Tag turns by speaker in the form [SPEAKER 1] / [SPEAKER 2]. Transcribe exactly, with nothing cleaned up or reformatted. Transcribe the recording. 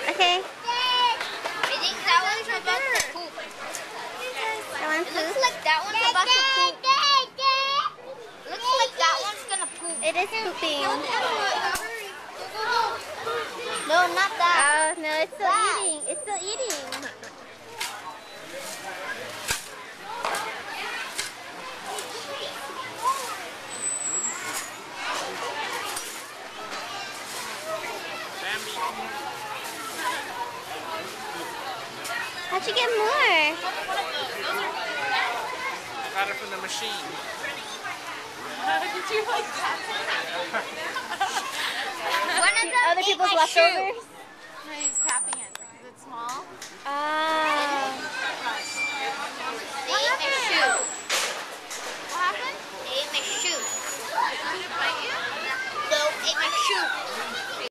[SPEAKER 1] Okay.
[SPEAKER 2] I think that one's about to poop.
[SPEAKER 1] That one
[SPEAKER 2] It looks
[SPEAKER 1] poop.
[SPEAKER 2] like that one's about to poop. Looks like that one's gonna poop.
[SPEAKER 1] It is pooping.
[SPEAKER 2] No, not that.
[SPEAKER 1] Oh, no, it's still
[SPEAKER 2] That.
[SPEAKER 1] eating. It's still eating. How'd you get more?
[SPEAKER 3] I got it from the machine.
[SPEAKER 4] Did you like that?
[SPEAKER 2] One of them
[SPEAKER 1] Other
[SPEAKER 2] ate
[SPEAKER 1] people's
[SPEAKER 2] my
[SPEAKER 1] leftovers?
[SPEAKER 2] shoe.
[SPEAKER 4] No, he's tapping it. Is it small?
[SPEAKER 1] Ah.
[SPEAKER 2] They ate my shoe.
[SPEAKER 4] What happened?
[SPEAKER 2] They ate my shoe.
[SPEAKER 4] Did it bite you?
[SPEAKER 2] No, ate my shoe.